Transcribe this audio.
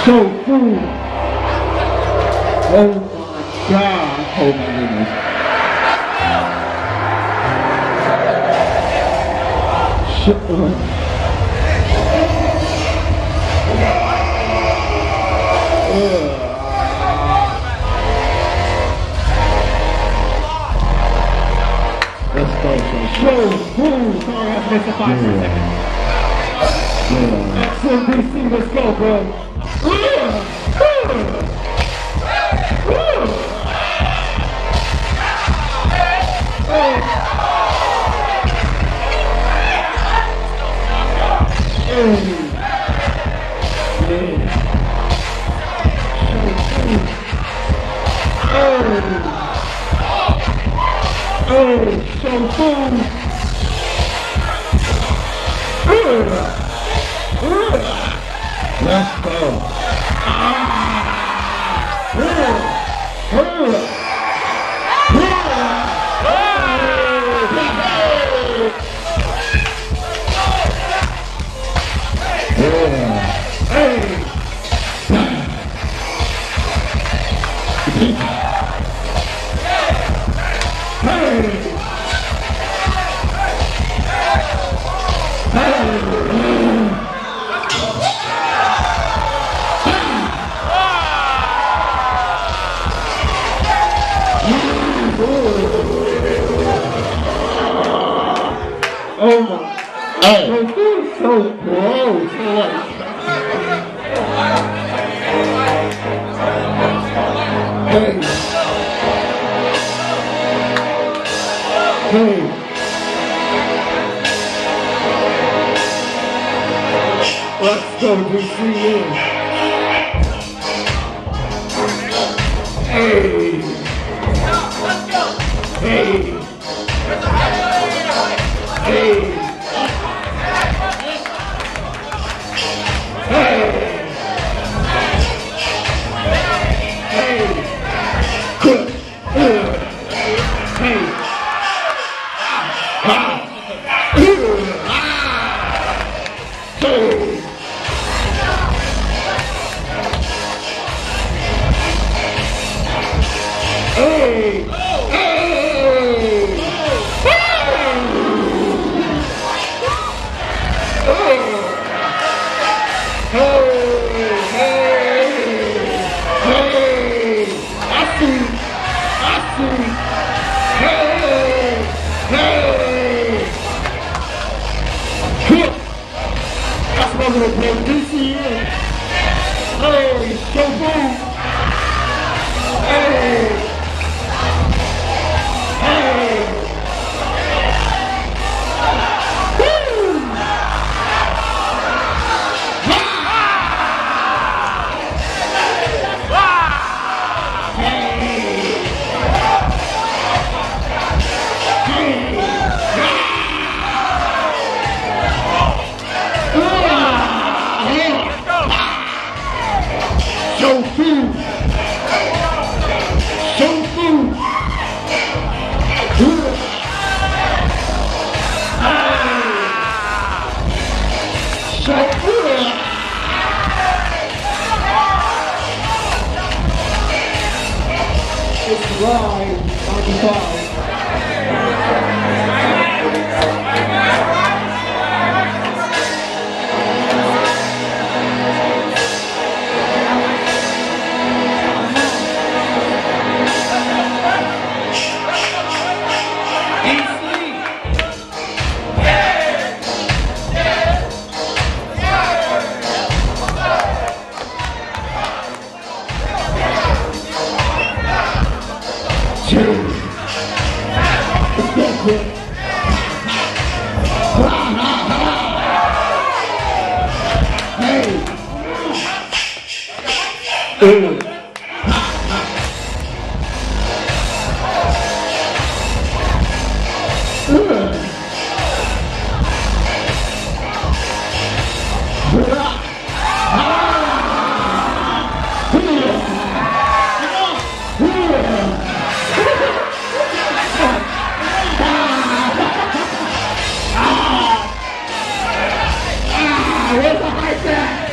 So food. Oh my God. Oh my goodness. Shut up. Let's go, so food. Sorry, I missed the 5 seconds. XMBC, let's go, bro. So food. Let's go. Oh my! Hey, this is so gross. Hey, hey. Let's go DC in. Hey, hey. Hey! Hey! Hey! Good! Hey! Hey! I'm gonna play DCN. Hey, so boom. Hey. Hey. Woo. So food. So food. So food. It's live 95. Where's the high tech?